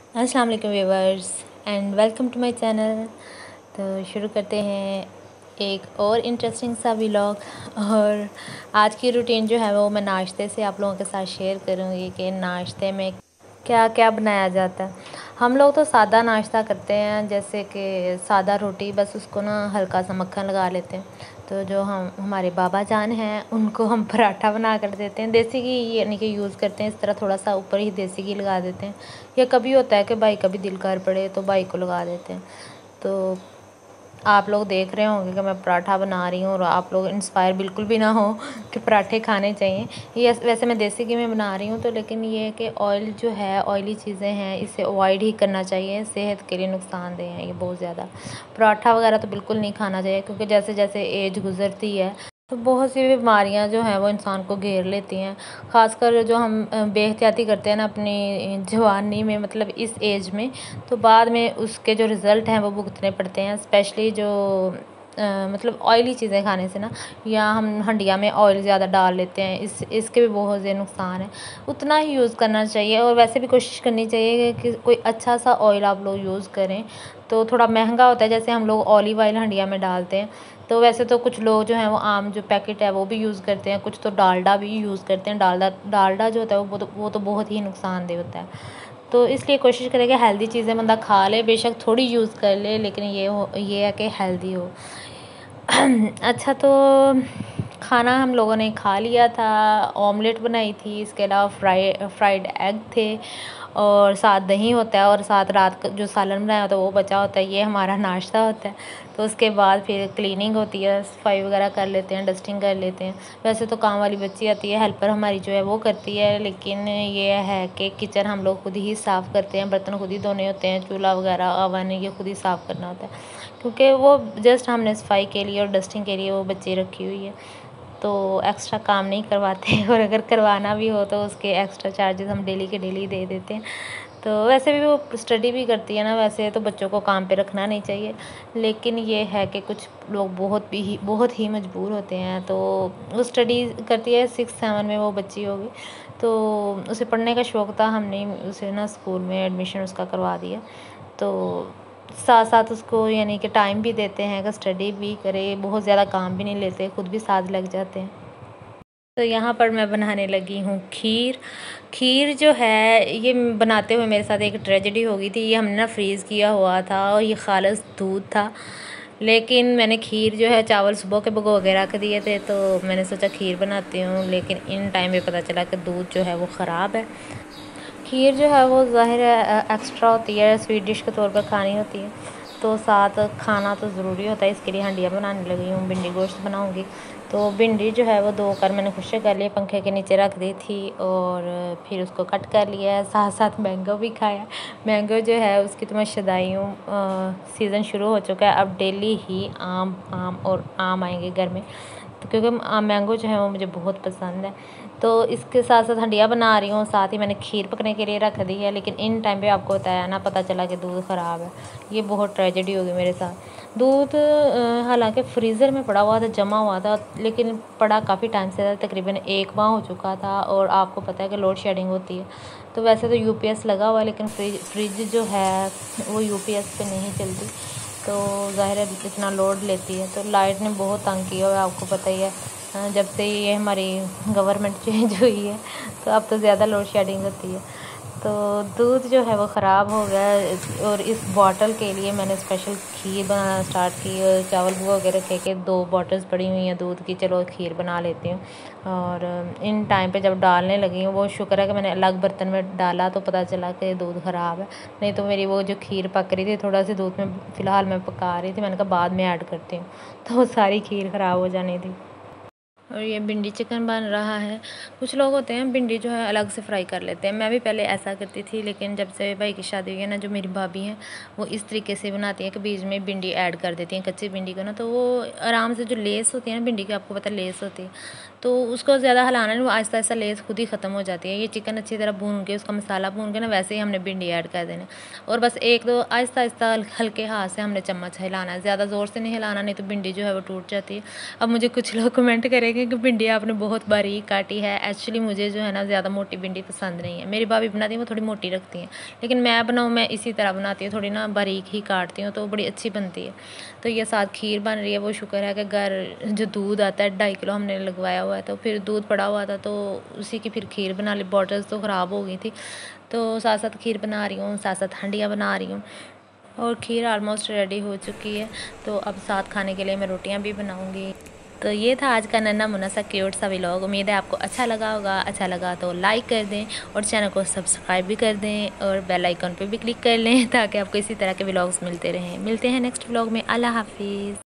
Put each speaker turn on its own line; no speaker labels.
अस्सलाम वालेकुम viewers and welcome to my channel. तो शुरू करते हैं एक और इंटरेस्टिंग सा व्लॉग। और आज की रूटीन जो है वो मैं नाश्ते से आप लोगों के साथ शेयर करूँगी कि नाश्ते में क्या क्या बनाया जाता है। हम लोग तो सादा नाश्ता करते हैं, जैसे कि सादा रोटी, बस उसको ना हल्का सा मक्खन लगा लेते हैं। तो जो हमारे बाबा जान हैं उनको हम पराठा बना कर देते हैं, देसी घी यानी कि यूज़ करते हैं। इस तरह थोड़ा सा ऊपर ही देसी घी लगा देते हैं, या कभी होता है कि भाई कभी दिल कर पड़े तो भाई को लगा देते हैं। तो आप लोग देख रहे होंगे कि मैं पराठा बना रही हूँ और आप लोग इंस्पायर बिल्कुल भी ना हो कि पराठे खाने चाहिए। ये वैसे मैं देसी घी में बना रही हूँ, तो लेकिन ये है कि ऑयल जो है, ऑयली चीज़ें हैं, इसे अवॉइड ही करना चाहिए। सेहत के लिए नुकसानदेह है ये बहुत ज़्यादा। पराठा वगैरह तो बिल्कुल नहीं खाना चाहिए, क्योंकि जैसे जैसे एज गुज़रती है तो बहुत सी बीमारियां जो हैं वो इंसान को घेर लेती हैं। ख़ासकर जो हम बेहतियाती करते हैं ना अपनी जवानी में, मतलब इस एज में, तो बाद में उसके जो रिज़ल्ट हैं वो भुगतने पड़ते हैं। स्पेशली जो मतलब ऑयली चीज़ें खाने से ना, या हम हंडिया में ऑयल ज़्यादा डाल लेते हैं, इसके भी बहुत से नुकसान हैं। उतना ही यूज़ करना चाहिए, और वैसे भी कोशिश करनी चाहिए कि कोई अच्छा सा ऑयल आप लोग यूज़ करें। तो थोड़ा महंगा होता है, जैसे हम लोग ऑलिव ऑयल हंडिया में डालते हैं। तो वैसे तो कुछ लोग जो हैं वो आम जो पैकेट है वो भी यूज़ करते हैं, कुछ तो डालडा भी यूज़ करते हैं। डालडा डालडा जो होता है वो तो बहुत ही नुकसानदेह होता है। तो इसलिए कोशिश करें कि हेल्दी चीज़ें बंदा खा ले, बेशक थोड़ी यूज़ कर ले, लेकिन ये है कि हेल्दी हो। अच्छा, तो खाना हम लोगों ने खा लिया था। ऑमलेट बनाई थी, इसके अलावा फ्राइड एग थे, और साथ दही होता है, और साथ रात का जो सालन बनाया होता है वो बचा होता है। ये हमारा नाश्ता होता है। तो उसके बाद फिर क्लीनिंग होती है, सफाई वगैरह कर लेते हैं, डस्टिंग कर लेते हैं। वैसे तो काम वाली बच्ची आती है, हेल्पर हमारी जो है वो करती है, लेकिन ये है कि किचन हम लोग खुद ही साफ़ करते हैं, बर्तन खुद ही धोने होते हैं, चूल्हा वगैरह ओवन ये खुद ही साफ़ करना होता है, क्योंकि वो जस्ट हमने सफाई के लिए और डस्टिंग के लिए वो बच्ची रखी हुई है। तो एक्स्ट्रा काम नहीं करवाते और अगर करवाना भी हो तो उसके एक्स्ट्रा चार्जेस हम डेली के डेली दे देते हैं। तो वैसे भी वो स्टडी भी करती है ना, वैसे तो बच्चों को काम पे रखना नहीं चाहिए, लेकिन ये है कि कुछ लोग बहुत ही मजबूर होते हैं। तो वो स्टडी करती है, 6-7 में वो बच्ची होगी, तो उसे पढ़ने का शौक़ था, हमने उसे ना स्कूल में एडमिशन उसका करवा दिया। तो साथ साथ उसको यानी कि टाइम भी देते हैं कि स्टडी भी करे, बहुत ज़्यादा काम भी नहीं लेते, खुद भी साथ लग जाते हैं। तो यहाँ पर मैं बनाने लगी हूँ खीर। खीर जो है ये बनाते हुए मेरे साथ एक ट्रेजेडी हो गई थी। ये हमने ना फ्रीज़ किया हुआ था और ये खालिस दूध था, लेकिन मैंने खीर जो है चावल सुबह के भिगो के रख दिए थे, तो मैंने सोचा खीर बनाती हूँ, लेकिन इन टाइम पे पता चला कि दूध जो है वो ख़राब है। खीर जो है वो ज़ाहिर है एक्स्ट्रा होती है, स्वीट डिश के तौर पर खानी होती है, तो साथ खाना तो ज़रूरी होता है। इसके लिए हंडिया बनाने लगी हूँ, भिंडी गोश्त बनाऊँगी। तो भिंडी जो है वो धो कर मैंने खुश्क कर लिया, पंखे के नीचे रख दी थी, और फिर उसको कट कर लिया है। साथ साथ मैंगो भी खाया। मैंगो जो है उसकी तो मैं शदाई हूँ, सीज़न शुरू हो चुका है, अब डेली ही आम आम और आम आएंगे घर में, तो क्योंकि मैंगो जो है वो मुझे बहुत पसंद है। तो इसके साथ साथ हंडिया बना रही हूँ, साथ ही मैंने खीर पकने के लिए रख दी है, लेकिन इन टाइम पे आपको बताया ना, पता चला कि दूध ख़राब है। ये बहुत ट्रेजेडी होगी मेरे साथ। दूध हालांकि फ्रीज़र में पड़ा हुआ था, जमा हुआ था, लेकिन पड़ा काफ़ी टाइम से था, तकरीबन 1 माह हो चुका था, और आपको पता है कि लोड शेडिंग होती है। तो वैसे तो यूपीएस लगा हुआ है, लेकिन फ्रिज जो है वो यूपीएस पे नहीं चलती, तो ज़ाहिर है इतना लोड लेती है। तो लाइट ने बहुत तंग किया है, आपको पता ही है। जब से ये हमारी गवर्नमेंट चेंज हुई है तो अब तो ज़्यादा लोड शेडिंग होती है। तो दूध जो है वो ख़राब हो गया है, और इस बॉटल के लिए मैंने स्पेशल खीर बनाना स्टार्ट की, और चावल भिगो के रखे के 2 बॉटल्स पड़ी हुई हैं दूध की, चलो खीर बना लेती हूँ। और इन टाइम पे जब डालने लगी हूँ, वो शुक्र है कि मैंने अलग बर्तन में डाला, तो पता चला कि दूध ख़राब है। नहीं तो मेरी वो जो खीर पक रही थी, थोड़ा सी दूध में फ़िलहाल मैं पका रही थी, मैंने कहा बाद में ऐड करती हूँ, तो वो सारी खीर ख़राब हो जानी थी। और ये भिंडी चिकन बन रहा है। कुछ लोग होते हैं भिंडी जो है अलग से फ्राई कर लेते हैं, मैं भी पहले ऐसा करती थी, लेकिन जब से भाई की शादी हुई है ना, जो मेरी भाभी हैं वो इस तरीके से बनाती हैं कि बीच में भिंडी ऐड कर देती हैं, कच्ची भिंडी को ना, तो वो आराम से जो लेस होती है ना भिंडी की, आपको पता है लेस होती है, तो उसको ज़्यादा हिलाना नहीं, वो आहिस्ता आहिस्ता लेस खुद ही ख़त्म हो जाती है। ये चिकन अच्छी तरह भून के, उसका मसाला भून के ना, वैसे ही हमने भिंडी ऐड कर देना, और बस 1-2 आहिस्ता आहिस्ता हल्के हाथ से हमने चम्मच हिलाना है, ज़्यादा ज़ोर से नहीं हिलाना, नहीं तो भिंडी जो है वो टूट जाती है। अब मुझे कुछ लोग कमेंट करेंगे देखें कि भिंडी आपने बहुत बारीक काटी है। एक्चुअली मुझे जो है ना ज़्यादा मोटी भिंडी पसंद नहीं है। मेरी भाभी बनाती है वो थोड़ी मोटी रखती हैं, लेकिन मैं बनाऊँ मैं इसी तरह बनाती हूँ, थोड़ी ना बारीक ही काटती हूँ तो बड़ी अच्छी बनती है। तो ये साथ खीर बन रही है। वो शुक्र है कि घर जो दूध आता है 2.5 किलो हमने लगवाया हुआ है, तो फिर दूध पड़ा हुआ था तो उसी की फिर खीर बना ली। बॉटल्स तो ख़राब हो गई थी, तो साथ साथ खीर बना रही हूँ, साथ साथ हंडिया बना रही हूँ। और खीर ऑलमोस्ट रेडी हो चुकी है, तो अब साथ खाने के लिए मैं रोटियां भी बनाऊंगी। तो ये था आज का नन्हा मुन्ना सा क्यूट सा व्लॉग। उम्मीद है आपको अच्छा लगा होगा। अच्छा लगा तो लाइक कर दें और चैनल को सब्सक्राइब भी कर दें और बेल आइकन पे भी क्लिक कर लें ताकि आपको इसी तरह के व्लॉग्स मिलते रहें। मिलते हैं नेक्स्ट व्लॉग में। अल्लाह हाफिज़।